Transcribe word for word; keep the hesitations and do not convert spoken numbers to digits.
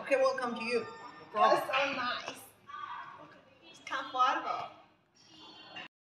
Okay, we'll come to you. No That's problem. so nice.